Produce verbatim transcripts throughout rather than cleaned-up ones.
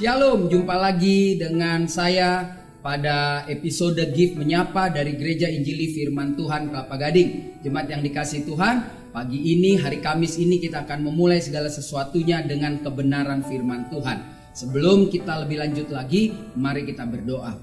Shalom, jumpa lagi dengan saya pada episode Gift Menyapa dari Gereja Injili Firman Tuhan Kelapa Gading. Jemaat yang dikasihi Tuhan, pagi ini, hari Kamis ini kita akan memulai segala sesuatunya dengan kebenaran firman Tuhan. Sebelum kita lebih lanjut lagi, mari kita berdoa.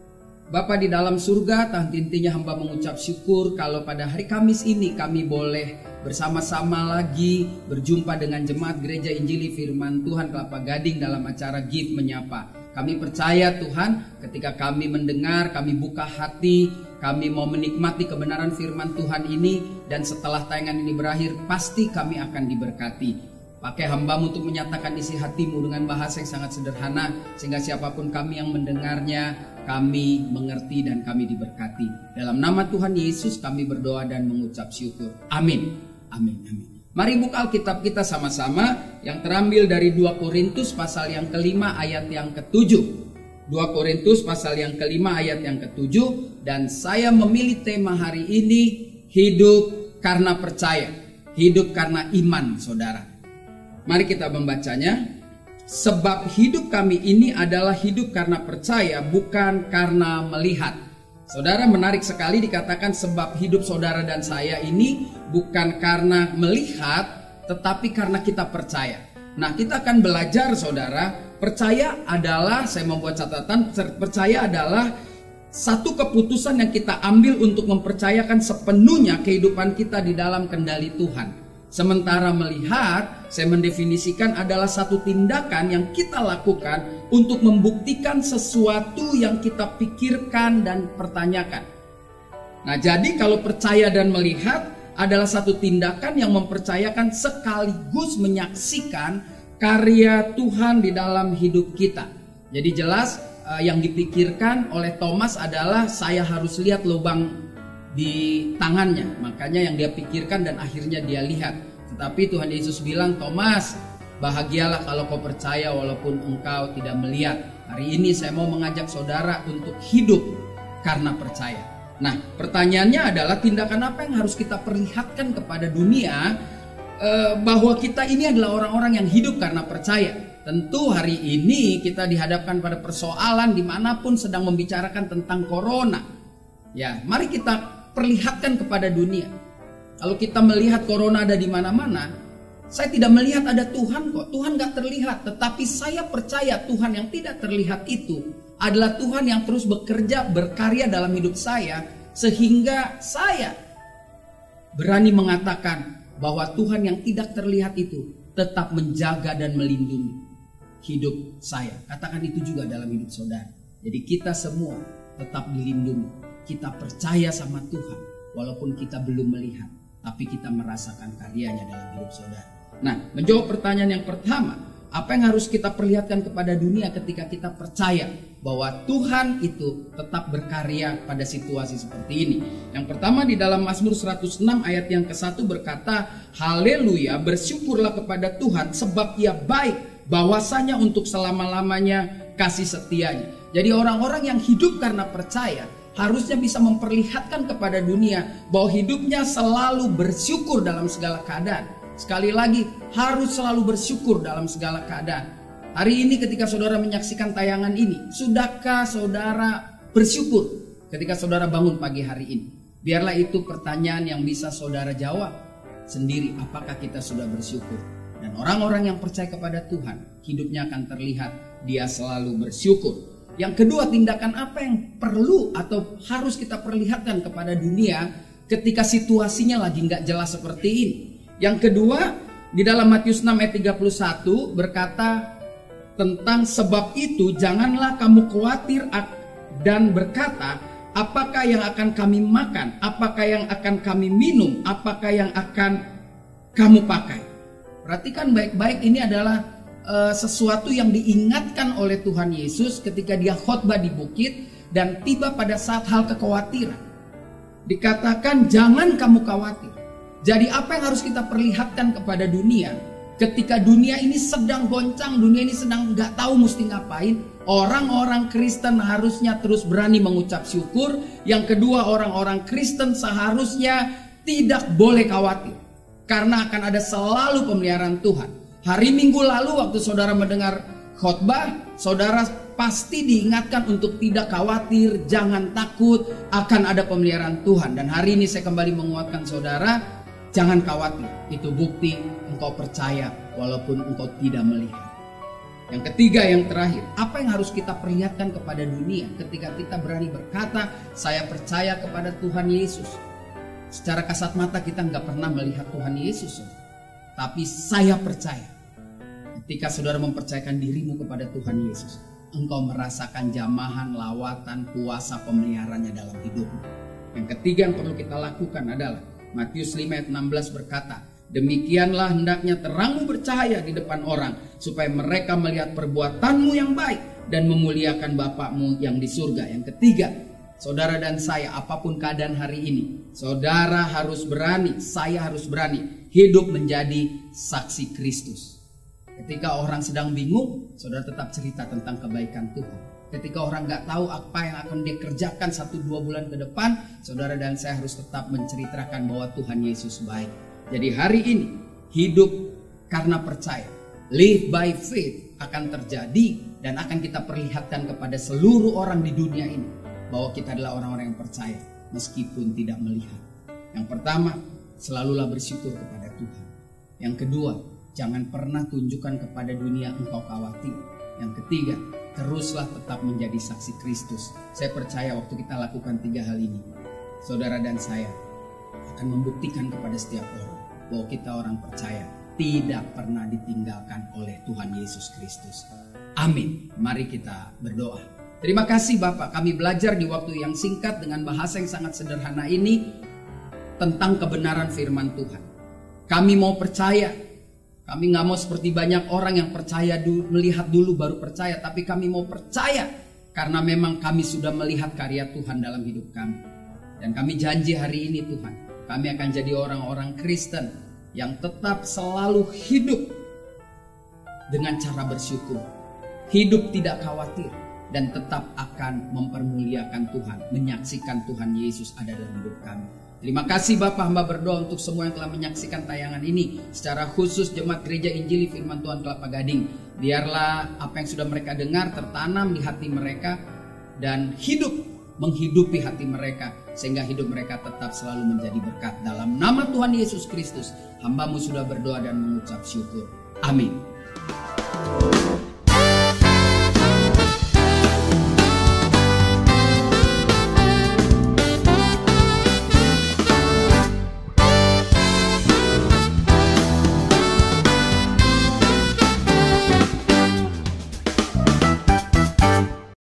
Bapa di dalam surga, tak henti-hentinya hamba mengucap syukur kalau pada hari Kamis ini kami boleh bersama-sama lagi berjumpa dengan jemaat Gereja Injili Firman Tuhan Kelapa Gading dalam acara Gift Menyapa. Kami percaya Tuhan, ketika kami mendengar, kami buka hati, kami mau menikmati kebenaran firman Tuhan ini, dan setelah tayangan ini berakhir, pasti kami akan diberkati. Pakai hamba-Mu untuk menyatakan isi hati-Mu dengan bahasa yang sangat sederhana, sehingga siapapun kami yang mendengarnya, kami mengerti dan kami diberkati. Dalam nama Tuhan Yesus kami berdoa dan mengucap syukur. Amin. Amin. Amin. Mari buka Alkitab kita sama-sama yang terambil dari dua Korintus pasal yang kelima ayat yang ketujuh. dua Korintus pasal yang kelima ayat yang ketujuh. Dan saya memilih tema hari ini, hidup karena percaya. Hidup karena iman, saudara. Mari kita membacanya. Sebab hidup kami ini adalah hidup karena percaya, bukan karena melihat. Saudara, menarik sekali dikatakan sebab hidup saudara dan saya ini bukan karena melihat, tetapi karena kita percaya. Nah, kita akan belajar saudara, percaya adalah, saya membuat catatan, percaya adalah satu keputusan yang kita ambil untuk mempercayakan sepenuhnya kehidupan kita di dalam kendali Tuhan. Sementara melihat, saya mendefinisikan adalah satu tindakan yang kita lakukan untuk membuktikan sesuatu yang kita pikirkan dan pertanyakan. Nah, jadi kalau percaya dan melihat adalah satu tindakan yang mempercayakan sekaligus menyaksikan karya Tuhan di dalam hidup kita. Jadi jelas eh, yang dipikirkan oleh Thomas adalah saya harus lihat lubang di tangannya, makanya yang dia pikirkan dan akhirnya dia lihat. Tetapi Tuhan Yesus bilang, Thomas, bahagialah kalau kau percaya walaupun engkau tidak melihat. Hari ini saya mau mengajak saudara untuk hidup karena percaya. Nah, pertanyaannya adalah tindakan apa yang harus kita perlihatkan kepada dunia eh, bahwa kita ini adalah orang-orang yang hidup karena percaya. Tentu hari ini kita dihadapkan pada persoalan dimanapun sedang membicarakan tentang corona. Ya, mari kita perlihatkan kepada dunia. Kalau kita melihat corona ada di mana-mana, saya tidak melihat ada Tuhan kok. Tuhan gak terlihat, tetapi saya percaya Tuhan yang tidak terlihat itu adalah Tuhan yang terus bekerja, berkarya dalam hidup saya, sehingga saya berani mengatakan bahwa Tuhan yang tidak terlihat itu tetap menjaga dan melindungi hidup saya. Katakan itu juga dalam hidup saudara. Jadi kita semua tetap dilindungi. Kita percaya sama Tuhan walaupun kita belum melihat, tapi kita merasakan karyanya dalam hidup saudara. Nah, menjawab pertanyaan yang pertama, apa yang harus kita perlihatkan kepada dunia ketika kita percaya bahwa Tuhan itu tetap berkarya pada situasi seperti ini? Yang pertama di dalam Mazmur seratus enam ayat yang ke satu berkata, haleluya, bersyukurlah kepada Tuhan sebab Ia baik, bahwasanya untuk selama-lamanya kasih setianya. Jadi orang-orang yang hidup karena percaya harusnya bisa memperlihatkan kepada dunia bahwa hidupnya selalu bersyukur dalam segala keadaan. Sekali lagi, harus selalu bersyukur dalam segala keadaan. Hari ini ketika saudara menyaksikan tayangan ini, sudahkah saudara bersyukur ketika saudara bangun pagi hari ini? Biarlah itu pertanyaan yang bisa saudara jawab sendiri, apakah kita sudah bersyukur? Dan orang-orang yang percaya kepada Tuhan, hidupnya akan terlihat dia selalu bersyukur. Yang kedua, tindakan apa yang perlu atau harus kita perlihatkan kepada dunia ketika situasinya lagi nggak jelas seperti ini? Yang kedua, di dalam Matius enam ayat tiga puluh satu berkata tentang sebab itu janganlah kamu khawatir dan berkata, apakah yang akan kami makan, apakah yang akan kami minum, apakah yang akan kamu pakai. Perhatikan baik-baik, ini adalah Uh, sesuatu yang diingatkan oleh Tuhan Yesus ketika dia khotbah di bukit dan tiba pada saat hal kekhawatiran. Dikatakan jangan kamu khawatir. Jadi apa yang harus kita perlihatkan kepada dunia ketika dunia ini sedang goncang, dunia ini sedang gak tahu mesti ngapain? Orang-orang Kristen harusnya terus berani mengucap syukur. Yang kedua, orang-orang Kristen seharusnya tidak boleh khawatir, karena akan ada selalu pemeliharaan Tuhan. Hari Minggu lalu waktu saudara mendengar khotbah, saudara pasti diingatkan untuk tidak khawatir, jangan takut, akan ada pemeliharaan Tuhan. Dan hari ini saya kembali menguatkan saudara, jangan khawatir. Itu bukti engkau percaya walaupun engkau tidak melihat. Yang ketiga, yang terakhir, apa yang harus kita perlihatkan kepada dunia ketika kita berani berkata, saya percaya kepada Tuhan Yesus. Secara kasat mata kita nggak pernah melihat Tuhan Yesus, tapi saya percaya. Ketika saudara mempercayakan dirimu kepada Tuhan Yesus, engkau merasakan jamahan, lawatan, kuasa pemeliharaannya dalam hidupmu. Yang ketiga yang perlu kita lakukan adalah Matius lima ayat enam belas berkata, demikianlah hendaknya terangmu bercahaya di depan orang, supaya mereka melihat perbuatanmu yang baik dan memuliakan Bapakmu yang di surga. Yang ketiga, saudara dan saya, apapun keadaan hari ini, saudara harus berani, saya harus berani hidup menjadi saksi Kristus. Ketika orang sedang bingung, saudara tetap cerita tentang kebaikan Tuhan. Ketika orang gak tahu apa yang akan dia kerjakan satu dua bulan ke depan, saudara dan saya harus tetap menceritakan bahwa Tuhan Yesus baik. Jadi hari ini hidup karena percaya, live by faith akan terjadi dan akan kita perlihatkan kepada seluruh orang di dunia ini bahwa kita adalah orang-orang yang percaya meskipun tidak melihat. Yang pertama, selalulah bersyukur kepada Tuhan. Yang kedua, jangan pernah tunjukkan kepada dunia engkau khawatir. Yang ketiga, teruslah tetap menjadi saksi Kristus. Saya percaya waktu kita lakukan tiga hal ini, saudara dan saya akan membuktikan kepada setiap orang bahwa kita orang percaya tidak pernah ditinggalkan oleh Tuhan Yesus Kristus. Amin. Mari kita berdoa. Terima kasih Bapak, kami belajar di waktu yang singkat dengan bahasa yang sangat sederhana ini tentang kebenaran firman Tuhan. Kami mau percaya. Kami gak mau seperti banyak orang yang percaya dulu, melihat dulu baru percaya. Tapi kami mau percaya karena memang kami sudah melihat karya Tuhan dalam hidup kami. Dan kami janji hari ini Tuhan, kami akan jadi orang-orang Kristen yang tetap selalu hidup dengan cara bersyukur. Hidup tidak khawatir dan tetap akan mempermuliakan Tuhan, menyaksikan Tuhan Yesus ada dalam hidup kami. Terima kasih Bapak, hamba berdoa untuk semua yang telah menyaksikan tayangan ini. Secara khusus Jemaat Gereja Injili Firman Tuhan Kelapa Gading. Biarlah apa yang sudah mereka dengar tertanam di hati mereka dan hidup, menghidupi hati mereka. Sehingga hidup mereka tetap selalu menjadi berkat. Dalam nama Tuhan Yesus Kristus, hamba-Mu sudah berdoa dan mengucap syukur. Amin.